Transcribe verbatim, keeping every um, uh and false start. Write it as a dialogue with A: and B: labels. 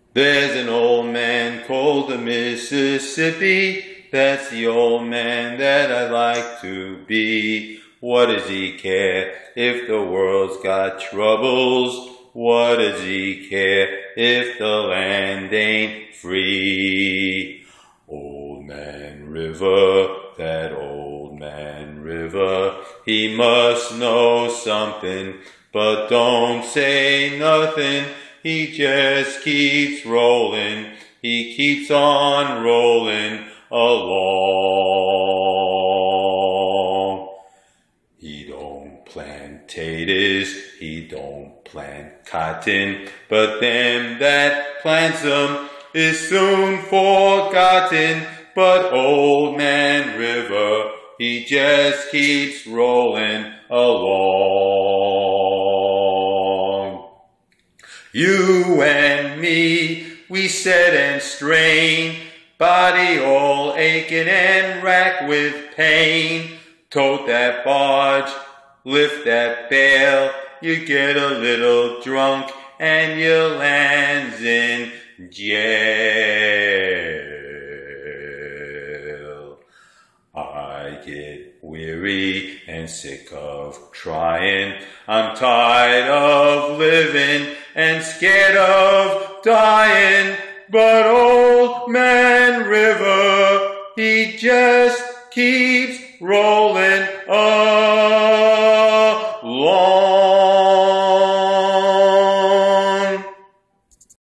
A: There's an old man called the Mississippi. That's the old man that I'd like to be. What does he care if the world's got troubles? What does he care if the land ain't free? Old man River, that old man River, he must know something, but don't say nothing. He just keeps rolling, he keeps on rolling along. He don't plant taters, he don't plant cotton, but them that plants them is soon forgotten. But old man River, he just keeps rolling along. You and me, we set and strain, body all aching and racked with pain. Tote that barge, lift that bale, you get a little drunk and you lands in jail. I get weary and sick of trying, I'm tired of living and scared of dying. But old man River, he just keeps rolling on.